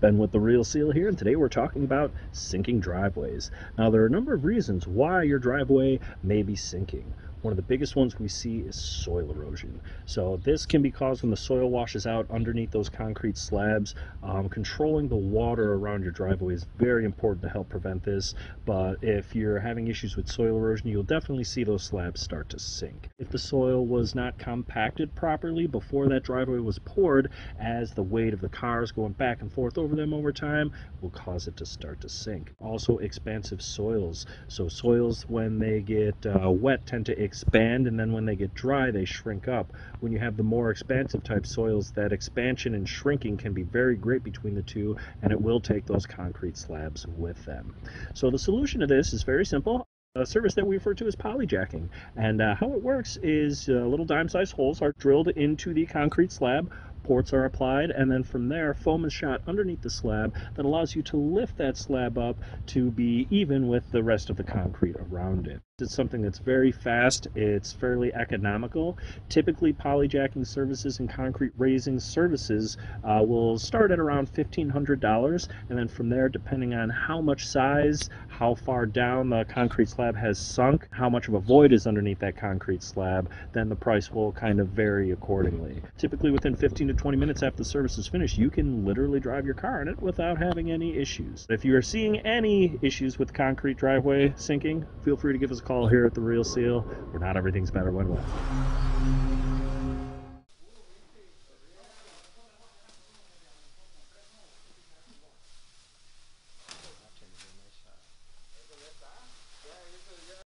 Ben with the Real Seal here, and today we're talking about sinking driveways. Now, there are a number of reasons why your driveway may be sinking. One of the biggest ones we see is soil erosion. So this can be caused when the soil washes out underneath those concrete slabs. Controlling the water around your driveway is very important to help prevent this, but if you're having issues with soil erosion, you'll definitely see those slabs start to sink. If the soil was not compacted properly before that driveway was poured, as the weight of the cars going back and forth over them over time will cause it to start to sink. Also, expansive soils. So soils, when they get wet, tend to expand, and then when they get dry, they shrink up. When you have the more expansive type soils, that expansion and shrinking can be very great between the two, and it will take those concrete slabs with them. So the solution to this is very simple. A service that we refer to as polyjacking. And how it works is little dime-sized holes are drilled into the concrete slab, ports are applied, and then from there foam is shot underneath the slab that allows you to lift that slab up to be even with the rest of the concrete around it. It's something that's very fast, it's fairly economical. Typically, polyjacking services and concrete raising services will start at around $1,500, and then from there, depending on how much size, how far down the concrete slab has sunk, how much of a void is underneath that concrete slab, then the price will kind of vary accordingly. Typically, within 15 to 20 minutes after the service is finished, you can literally drive your car in it without having any issues. If you are seeing any issues with concrete driveway sinking, feel free to give us a call here at The Real Seal, where not everything's better when wet.